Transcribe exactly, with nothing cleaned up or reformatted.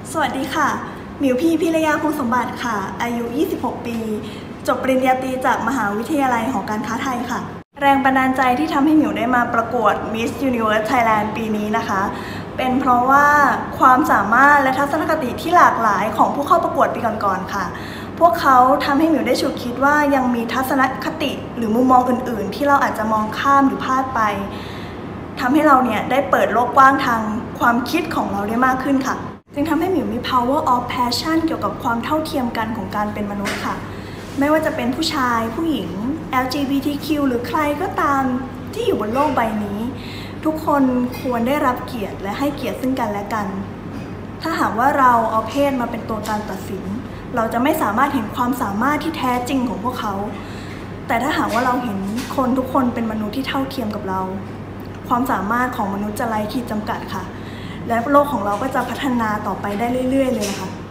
สวัสดีค่ะหมิวพี่พิรยาพงษ์สมบัติค่ะอายุยี่สิบหกปีจบปริญญาตรีจากมหาวิทยาลัยหอการค้าไทยค่ะแรงบันดาลใจที่ทำให้หมิวได้มาประกวด Miss Universe Thailand ปีนี้นะคะเป็นเพราะว่าความสามารถและทัศนคติที่หลากหลายของผู้เข้าประกวดปีก่อนๆค่ะพวกเขาทำให้หมิวได้ฉุกคิดว่ายังมีทัศนคติหรือมุมมองอื่นๆที่เราอาจจะมองข้ามหรือพลาดไปทำให้เราเนี่ยได้เปิดโลกกว้างทางความคิดของเราได้มากขึ้นค่ะจึงทำให้หมิวมี power of passion เกี่ยวกับความเท่าเทียมกันของการเป็นมนุษย์ค่ะไม่ว่าจะเป็นผู้ชายผู้หญิง แอล จี บี ที คิว หรือใครก็ตามที่อยู่บนโลกใบนี้ทุกคนควรได้รับเกียรติและให้เกียรติซึ่งกันและกันถ้าหากว่าเราเอาเพศมาเป็นตัวการตัดสินเราจะไม่สามารถเห็นความสามารถที่แท้จริงของพวกเขาแต่ถ้าหากว่าเราเห็นคนทุกคนเป็นมนุษย์ที่เท่าเทียมกับเราความสามารถของมนุษย์จะไร้ขีดจำกัดค่ะและโลกของเราก็จะพัฒนาต่อไปได้เรื่อยๆเลยค่ะ